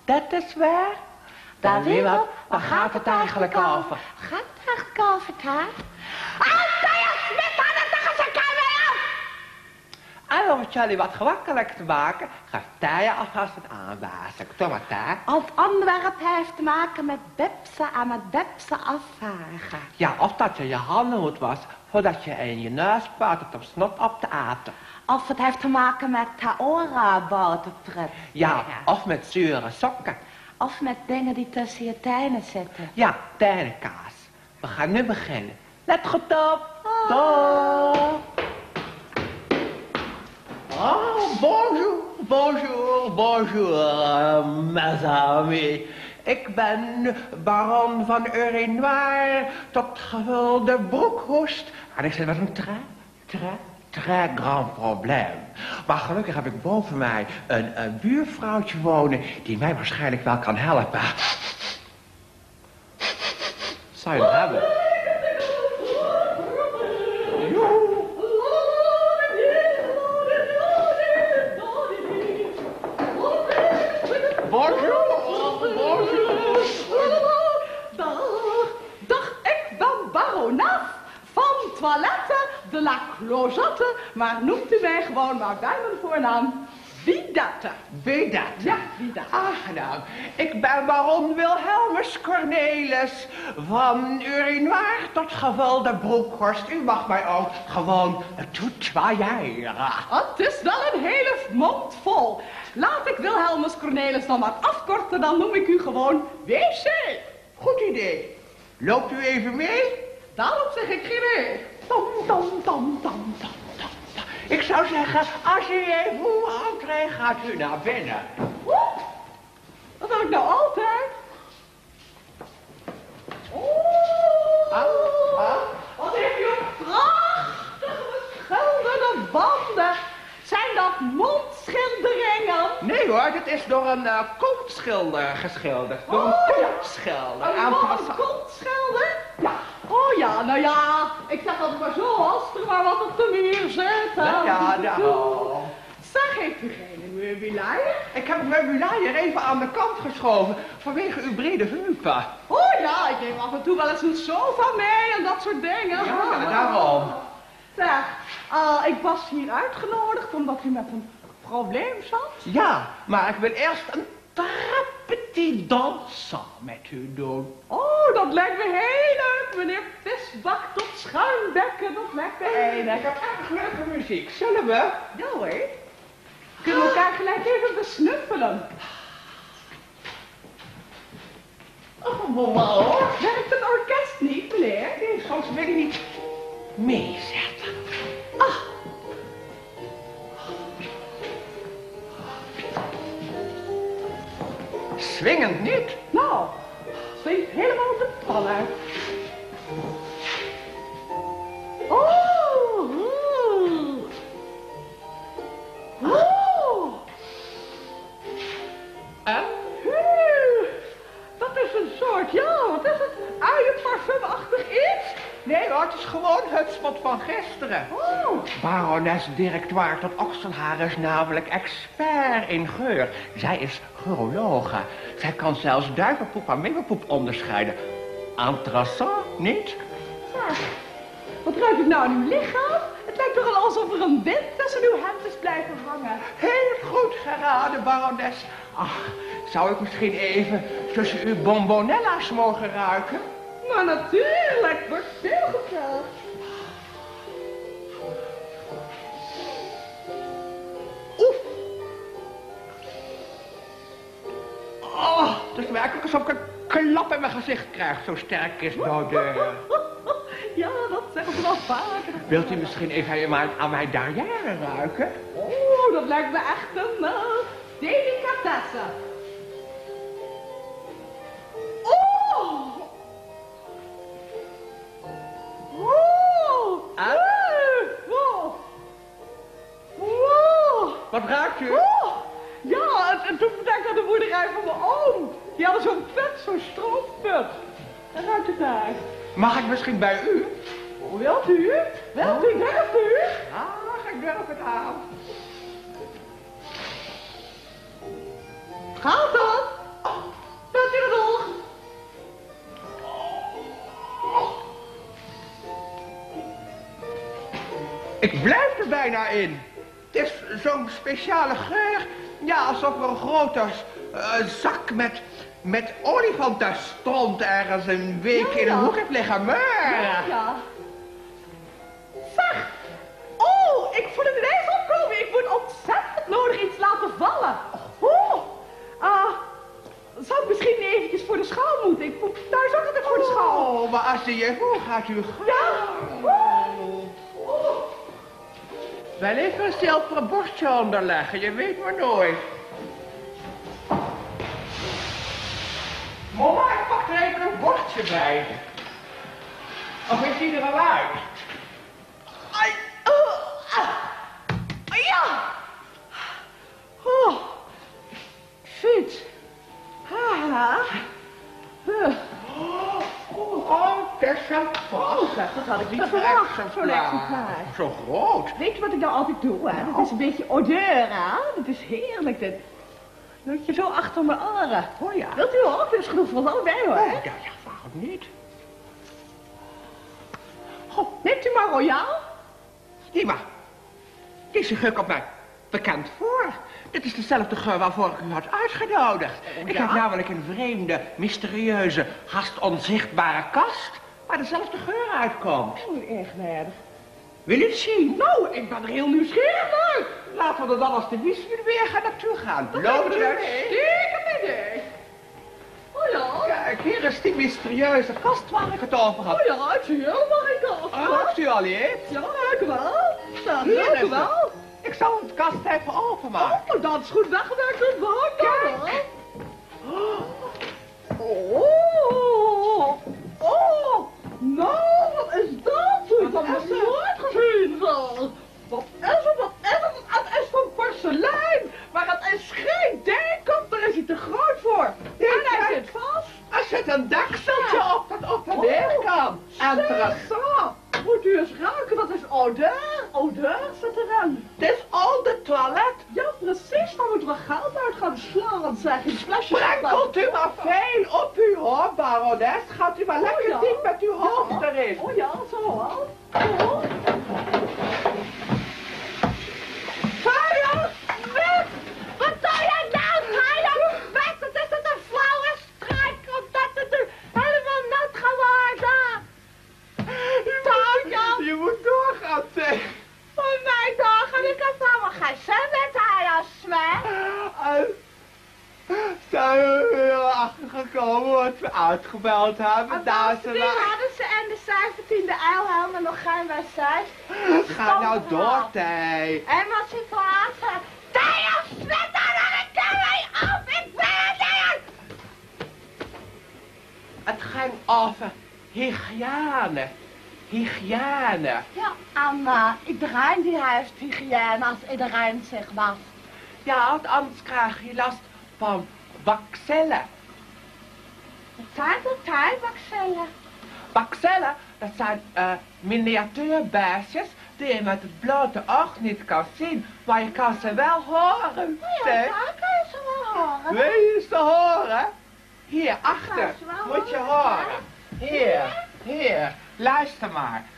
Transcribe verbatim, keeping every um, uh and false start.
Dat is waar. David, waar gaat het eigenlijk over? Gaat het eigenlijk over, hè? Althea Smit aan het tegen zijn kamer af! En om het jullie wat gemakkelijk te maken, gaat Thea alvast het aanwijzen. Kom maar, Thea. Het onderwerp heeft te maken met bepsen en met bepsen afvagen. Ja, of dat je je handen moet wassen voordat je in je neus spuit om snot op te eten. Of het heeft te maken met Taora-botertrup. Ja, of met zure sokken. Of met dingen die tussen je tenen zitten. Ja, tijnenkaas. We gaan nu beginnen. Let goed op. Oh. Doei. Oh, bonjour, bonjour, bonjour, mes amis. Ik ben baron van Urinoir tot gevulde broekhoest. En ik zit met een très, très, très grand probleem. Maar gelukkig heb ik boven mij een, een buurvrouwtje wonen die mij waarschijnlijk wel kan helpen. Zou je het hebben? Bonjour, bonjour. Dag, dag, ik ben barones van Toilette de la Clochette, maar noemt u mij gewoon maar bij mijn voornaam Vidette. Vidette? Ja, Vidette. Aangenaam. Ik ben baron Wilhelmus Cornelis van Urinoir tot gevulde broekhorst. U mag mij ook gewoon toetwaaieren. Het is wel een hele mond vol. Laat ik Wilhelmus Cornelis dan maar afkorten, dan noem ik u gewoon W C. Goed idee. Loopt u even mee? Daarom zeg ik geen nee. Tom, tom, tom, tom, tom, tom. Ik zou zeggen, als u even moe aankrijgt, gaat u naar binnen. Oeh, dat heb ik nou altijd. Oeh, Ah, ah. wat heeft u een prachtige beschilderde wanden. Zijn dat mondschilderingen? Nee hoor, dit is door een uh, kontschilder geschilderd. Door een Oh, ja. kontschilder. Een Aanpassen. mondschilder? Ja. Oh ja, nou ja, ik zeg altijd maar zo, als er maar wat op de muur zit. hè. Ja, ja, daarom. Zeg, heeft u geen meubilair? Ik heb het meubilair even aan de kant geschoven vanwege uw brede heupen. Oh ja, ik neem af en toe wel eens een sofa mee en dat soort dingen. Ja, ja, daarom. Zeg, uh, ik was hier uitgenodigd omdat u met een probleem zat. Ja, maar ik wil eerst een petit dansen met u doen. Oh, dat lijkt me heel leuk, meneer Visbak tot schuimbekken. Dat lijkt me heel Ik leuk. heb erg leuke muziek. Zullen we? Ja hoor. Kunnen we elkaar gelijk even besnuffelen? Oh, mama hoor. Werkt het orkest niet, meneer? Nee, soms wil je niet meezetten. Ah. Swingend niet. Nou, swingt helemaal de pan uit. Oh, oeh. Oeh. En? Oeh. Dat is een soort, ja, wat is het? Uienparfumachtig iets? Nee hoor, het is gewoon het spot van gisteren. Oh. Barones Directoire tot Okselhaar is namelijk expert in geur. Zij is geurologe. Zij kan zelfs duivenpoep en meeuwenpoep onderscheiden. Interessant, niet? Zeg, wat ruikt het nou aan uw lichaam? Het lijkt toch al alsof er een wind tussen uw hemd is blijven hangen. Heel goed geraden, barones. Ach, zou ik misschien even tussen uw bombonella's mogen ruiken? Maar natuurlijk, wordt veel gevraagd. Oef. Oh, het is werkelijk alsof ik een klap in mijn gezicht krijg. Zo sterk is nou de... Ja, dat zeggen ze wel vaker. Wilt u misschien even maar aan mijn derrière ruiken? Oh, dat lijkt me echt een uh, delicatesse. Oh! Oh! En? Wow! Wow! Wat ruikt u? Oh! Ja, het, het doet me denken aan de boerderij van mijn oom. Die hadden zo'n put, zo'n stroomput. Daar ruikt het naar. Mag ik misschien bij u? Hoe wilt u? Wilt u, durft u? Ah, ik durf het aan. Gaat dat? Ik blijf er bijna in. Het is zo'n speciale geur. Ja, alsof er een grote uh, zak met, met olifantenstront ergens een week Ja, in een ja. hoek heeft liggen. Maar... Ja, ja. Zeg! Oh, ik voel het ineens opkomen. Ik moet ontzettend nodig iets laten vallen. Oh! Ah, zou ik misschien eventjes voor de schaal moeten? Ik moet thuis ook altijd voor de schaal. Oh, maar als je je voor gaat, u gaan. Ja! Oh. Oh. Wel even een zilveren bordje onderleggen, je weet maar nooit. Mama, ik pak er even een bordje bij. Of is die er al uit? Ai, oh, ah. Ja! Oh. Fiets. Ha. Huh. Oh, Tessa. Oh, zeg, dat had ik niet verwacht. Zo'n exemplaar. Zo groot. Weet je wat ik nou altijd doe, hè? Dat is een beetje odeur, hè? Dat is heerlijk, dit. Doet je zo achter mijn oren. Oh ja. Wilt u ook? Er is genoeg voor ons allebei, hoor. Oh, ja, ja, waarom niet? Goh, neemt u maar royaal? Nee, maar deze geur komt mij bekend voor. Dit is dezelfde geur waarvoor ik u had uitgenodigd. Oh, Ik ja? heb namelijk een vreemde, mysterieuze, haast onzichtbare kast waar dezelfde geur uitkomt. Oh, erg waardig. Wil u het zien? Nou, ik ben er heel nieuwsgierig naar. Laten we er dan als de wiesuur weer gaan naartoe gaan. Dat Loopt lijkt u me een mee? uitstekend idee. Oh ja, Kijk, hier is die mysterieuze kast waar ik het over had. oh ja, het is heel mag ik al. Ruikt u al iets? Ja, dank u wel. Ja, Hier dank is u wel. het. Ik zal het kast even openmaken. Oh, dat is goed weggewerkt, dat mag Kijk. Oh, oh, nou, wat is dat? Ik heb Wat het is nog het? nooit gezien, zo. Wat is het, wat is het? Het is van porselein, maar het is geen dekant, daar is hij te groot voor. Ja, En hij kijk. zit vast. Er zit een dekseltje op dat op en neer kan. Interessant. Moet u eens ruiken, dat is odeur. Odeur zit erin. Het is al de toilet. Ja, precies, dan moeten we geld uit gaan slaan, zeg je. Flesjes. Sprenkelt u maar veel op uw hoofd, barones. Gaat u maar lekker ja. diep met uw hoofd erin. Oh ja, zo wel. Oh. Tyler, weg! Wat doe je nou, Tyler? Weg, dat is het een flauwe strijk, omdat het er helemaal nat geworden. Tyler, Je moet doorgaan, zeg. voor mij dagen, ik heb helemaal geen zin met Tyler, Sven. En zijn we weer achtergekomen wat we uitgebeld hebben. En Daar bovendien hadden ze in de zeventiende eeuw helemaal nog geen wc. Ga nou door, Tij. En wat ze praten. Tyler, Sven, daar kan mij op, ik ben er. Het ging over hygiëne. Hygiëne. Ja, en uh, iedereen die heeft hygiëne als iedereen zich was. Ja, want anders krijg je last van bacillen. Het zijn de tijbacillen. Bacillen, dat zijn uh, miniatuurbeestjes die je met het blote oog niet kan zien, maar je kan ze wel horen. Oh ja, Zeg, daar kan je ze wel horen. wil je ze horen? Hier, Kan achter, je ze wel moet je horen, horen. Hier, hier, luister maar.